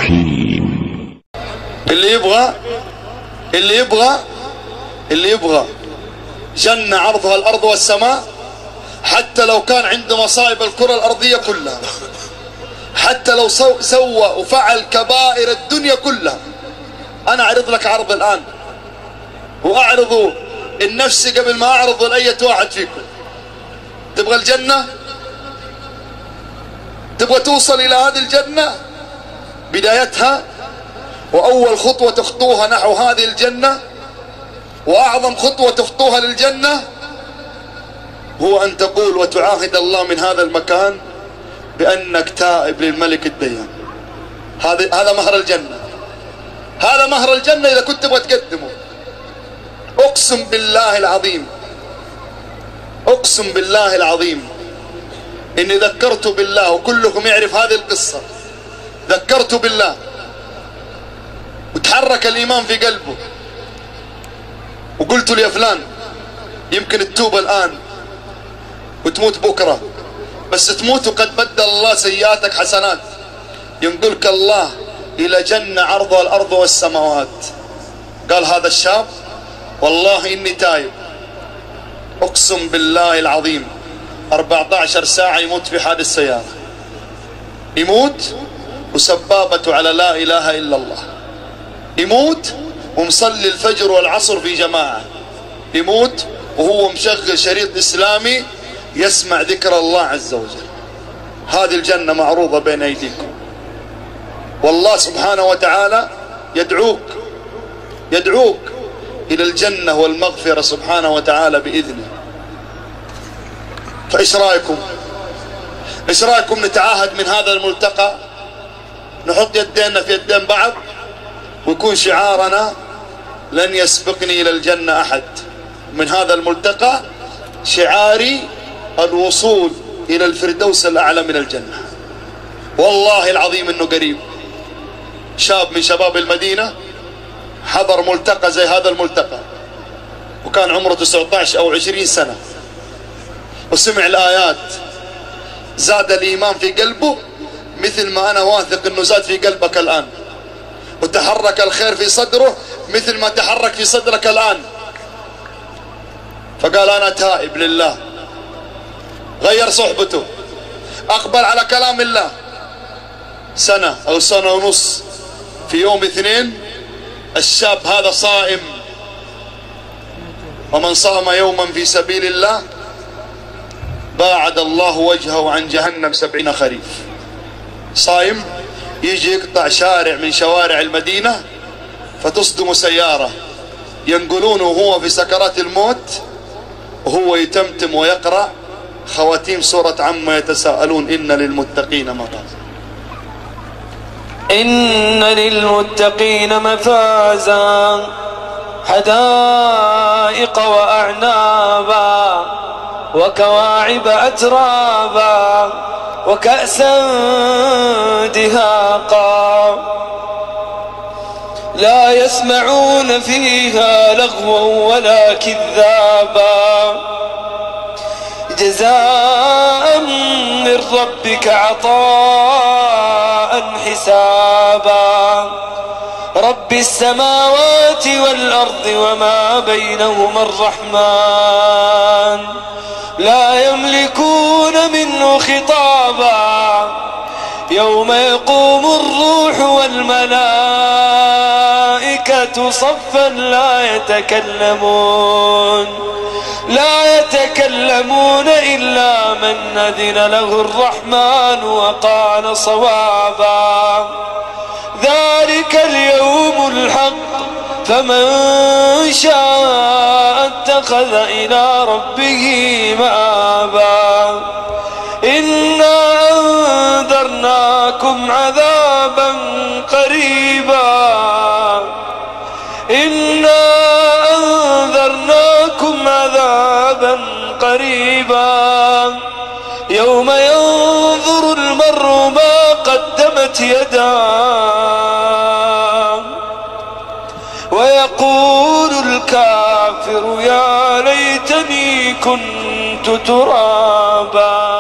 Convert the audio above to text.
الرحيم. اللي يبغى جنة عرضها الأرض والسماء، حتى لو كان عنده مصائب الكرة الأرضية كلها، حتى لو سوى وفعل كبائر الدنيا كلها، أنا أعرض لك عرض الآن، وأعرضه النفس قبل ما أعرض لأية واحد فيكم. تبغى الجنة؟ تبغى توصل إلى هذه الجنة؟ بدايتها وأول خطوة تخطوها نحو هذه الجنة وأعظم خطوة تخطوها للجنة هو أن تقول وتعاهد الله من هذا المكان بأنك تائب للملك الديان. هذا مهر الجنة، هذا مهر الجنة إذا كنت تبغى تقدمه. أقسم بالله العظيم، أقسم بالله العظيم إني ذكرت بالله، وكلكم يعرف هذه القصة، ذكرت بالله وتحرك الإيمان في قلبه وقلت له يا فلان يمكن تتوب الآن وتموت بكرة، بس تموت وقد بدل الله سيئاتك حسنات، ينقلك الله إلى جنة عرضها الأرض والسماوات. قال هذا الشاب والله إني تايب، أقسم بالله العظيم 14 ساعة يموت في حادث سيارة، يموت وسبابته على لا إله إلا الله، يموت ومصلي الفجر والعصر في جماعة، يموت وهو مشغل شريط إسلامي يسمع ذكر الله عز وجل. هذه الجنة معروضة بين أيديكم، والله سبحانه وتعالى يدعوك إلى الجنة والمغفرة سبحانه وتعالى بإذنه. فإيش رأيكم؟ إيش رأيكم نتعاهد من هذا الملتقى، نحط يدينا في يدين بعض ويكون شعارنا لن يسبقني إلى الجنة أحد. من هذا الملتقى شعاري الوصول إلى الفردوس الأعلى من الجنة. والله العظيم إنه قريب شاب من شباب المدينة حضر ملتقى زي هذا الملتقى وكان عمره 19 أو 20 سنة، وسمع الآيات زاد الإيمان في قلبه مثل ما أنا واثق إنه زاد في قلبك الآن، وتحرك الخير في صدره مثل ما تحرك في صدرك الآن. فقال أنا تائب لله، غير صحبته، أقبل على كلام الله. سنة أو سنة ونص، في يوم اثنين الشاب هذا صائم، ومن صام يوما في سبيل الله باعد الله وجهه عن جهنم 70 خريف. صايم يجي يقطع شارع من شوارع المدينة فتصدم سيارة، ينقلونه وهو في سكرات الموت وهو يتمتم ويقرأ خواتيم سورة عما يتساءلون إن للمتقين مفازا. إن للمتقين مفازا حدائق وأعنابا وكواعب أترابا وكأسا دهاقا لا يسمعون فيها لغوا ولا كذابا جزاء من ربك عطاء حسابا رب السماوات والأرض وما بينهما الرحمن لا يملكون منه خطابا يوم يقوم الروح والملائكة صفا لا يتكلمون إلا من أذن له الرحمن وقال صوابا ذلك اليوم الحق فمن شاء اتخذ إلى ربه مآبا إنا أنذرناكم عذابا قريبا يوم ينظر المرء ما قدمت يداه ويقول الكافر يا ليتني كنت ترابا.